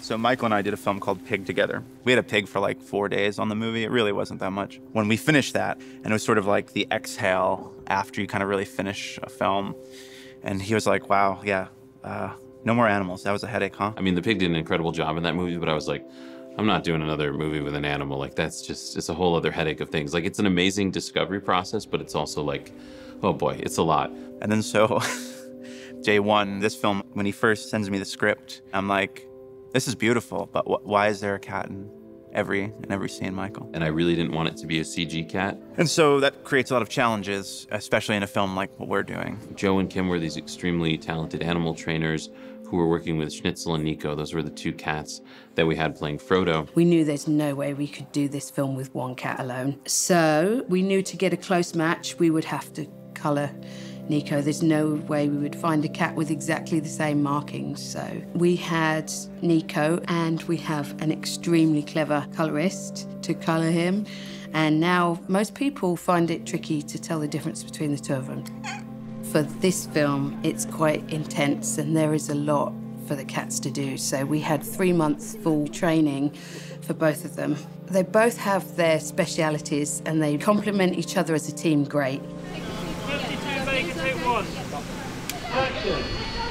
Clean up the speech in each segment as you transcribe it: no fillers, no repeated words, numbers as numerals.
So Michael and I did a film called Pig together. We had a pig for like 4 days on the movie. It really wasn't that much. When we finished that, and it was sort of like the exhale after you kind of really finish a film. And he was like, wow, yeah, no more animals. That was a headache, huh? I mean, the pig did an incredible job in that movie, but I was like, I'm not doing another movie with an animal. Like, that's just, it's a whole other headache of things. Like, it's an amazing discovery process, but it's also like, oh boy, it's a lot. And then so, day one, this film, when he first sends me the script, I'm like, this is beautiful, but why is there a cat in every scene, Michael? And I really didn't want it to be a CG cat. And so that creates a lot of challenges, especially in a film like what we're doing. Joe and Kim were these extremely talented animal trainers who were working with Schnitzel and Nico. Those were the two cats that we had playing Frodo. We knew there's no way we could do this film with one cat alone. So we knew to get a close match, we would have to colour Nico. There's no way we would find a cat with exactly the same markings. So we had Nico, and we have an extremely clever colorist to color him. And now most people find it tricky to tell the difference between the two of them. For this film, it's quite intense, and there is a lot for the cats to do. So we had 3 months full training for both of them. They both have their specialities, and they complement each other as a team great. 52 Vegas, take one. Action.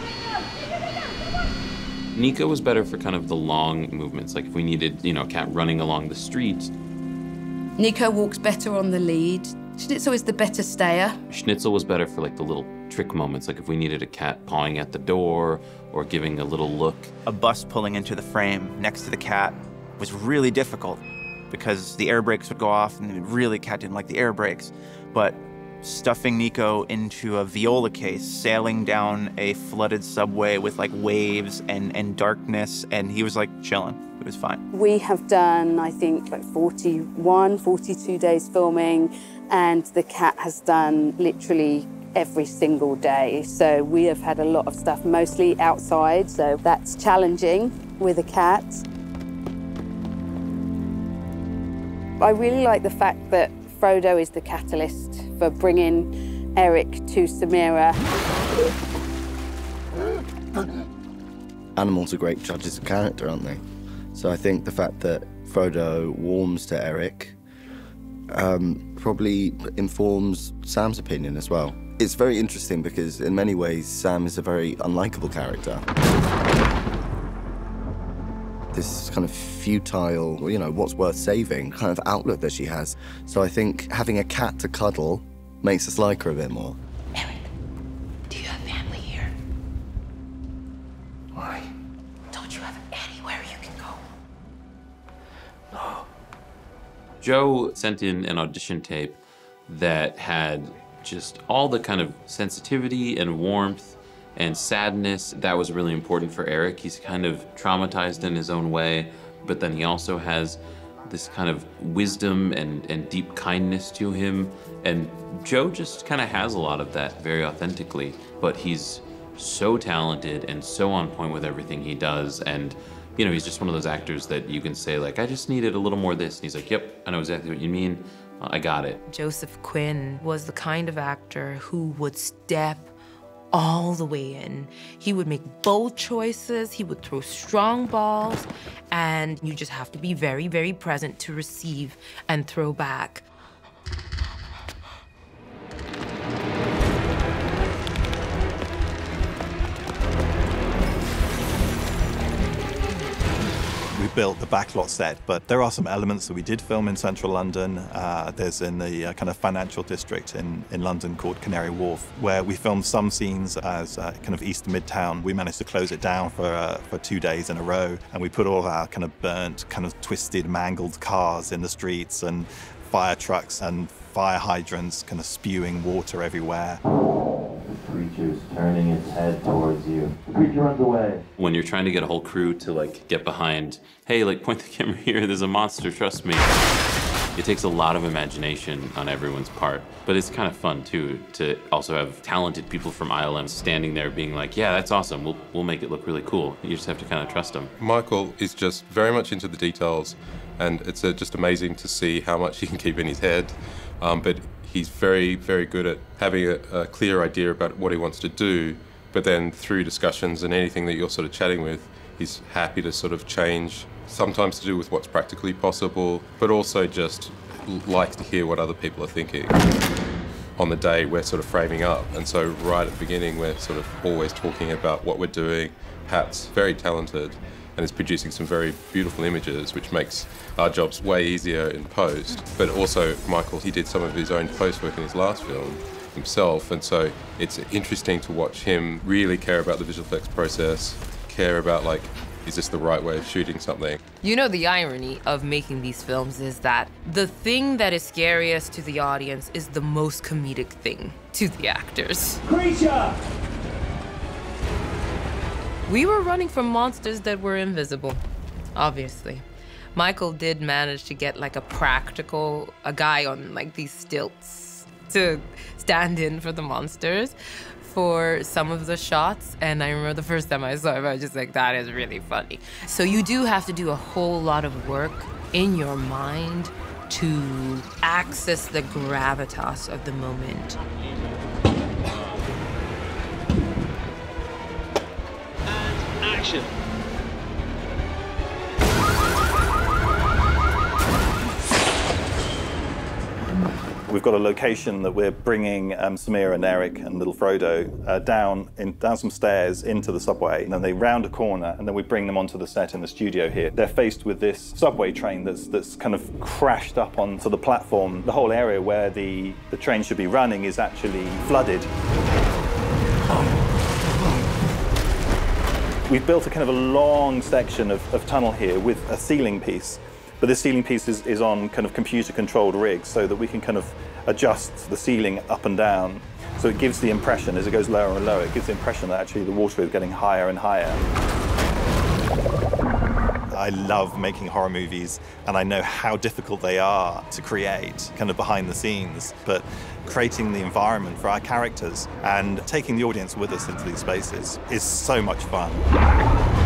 Nico was better for kind of the long movements, like if we needed, you know, a cat running along the street. Nico walks better on the lead. Schnitzel is the better stayer. Schnitzel was better for like the little trick moments, like if we needed a cat pawing at the door or giving a little look. A bus pulling into the frame next to the cat was really difficult because the air brakes would go off, and really, cat didn't like the air brakes. But stuffing Nico into a viola case, sailing down a flooded subway with like waves and darkness, and he was like chilling. It was fine. We have done, I think, like 42 days filming, and the cat has done literally every single day. So we have had a lot of stuff, mostly outside, so that's challenging with a cat. I really like the fact that Frodo is the catalyst for bringing Eric to Samira. Animals are great judges of character, aren't they? So I think the fact that Frodo warms to Eric probably informs Sam's opinion as well. It's very interesting because in many ways Sam is a very unlikable character. This kind of futile, you know, what's worth saving kind of outlook that she has. So I think having a cat to cuddle makes us like her a bit more. Eric, do you have family here? Why? Don't you have anywhere you can go? No. Joe sent in an audition tape that had just all the kind of sensitivity and warmth and sadness that was really important for Eric. He's kind of traumatized in his own way, but then he also has this kind of wisdom and deep kindness to him. And Joe just kind of has a lot of that very authentically, but he's so talented and so on point with everything he does. And you know, he's just one of those actors that you can say like, I just needed a little more of this. And he's like, yep, I know exactly what you mean. I got it. Joseph Quinn was the kind of actor who would step all the way in. He would make bold choices, he would throw strong balls, and you just have to be very, very present to receive and throw back. We built the backlot set, but there are some elements that we did film in central London. There's in the kind of financial district in London called Canary Wharf, where we filmed some scenes as kind of East Midtown. We managed to close it down for 2 days in a row, and we put all our kind of burnt, kind of twisted, mangled cars in the streets, and fire trucks and fire hydrants kind of spewing water everywhere. The creature's turning its head towards you. The creature runs away. When you're trying to get a whole crew to like get behind, hey, like point the camera here, there's a monster, trust me. It takes a lot of imagination on everyone's part, but it's kind of fun too to also have talented people from ILM standing there being like, yeah, that's awesome, we'll make it look really cool. You just have to kind of trust them. Michael is just very much into the details, and it's just amazing to see how much he can keep in his head, but he's very, very good at having a clear idea about what he wants to do, but then through discussions and anything that you're sort of chatting with, He's happy to sort of change, sometimes to do with what's practically possible, but also just likes to hear what other people are thinking. On the day, we're sort of framing up, and so right at the beginning, we're sort of always talking about what we're doing. Pat's very talented and is producing some very beautiful images, which makes our jobs way easier in post. But also, Michael, he did some of his own post work in his last film himself, and so it's interesting to watch him really care about the visual effects process, care about, like, is this the right way of shooting something? You know, the irony of making these films is that the thing that is scariest to the audience is the most comedic thing to the actors. Creature! We were running from monsters that were invisible, obviously. Michael did manage to get like a guy on like these stilts to stand in for the monsters for some of the shots, and I remember the first time I saw it, I was just like, that is really funny. So you do have to do a whole lot of work in your mind to access the gravitas of the moment. And action. We've got a location that we're bringing Samira and Eric and little Frodo down some stairs into the subway, and then they round a corner, and then we bring them onto the set in the studio here. They're faced with this subway train that's kind of crashed up onto the platform. The whole area where the train should be running is actually flooded. We've built a kind of a long section of tunnel here with a ceiling piece. But this ceiling piece is on kind of computer-controlled rigs so that we can kind of adjust the ceiling up and down. So it gives the impression, as it goes lower and lower, it gives the impression that actually the water is getting higher and higher. I love making horror movies, and I know how difficult they are to create, kind of behind the scenes. But creating the environment for our characters and taking the audience with us into these spaces is so much fun.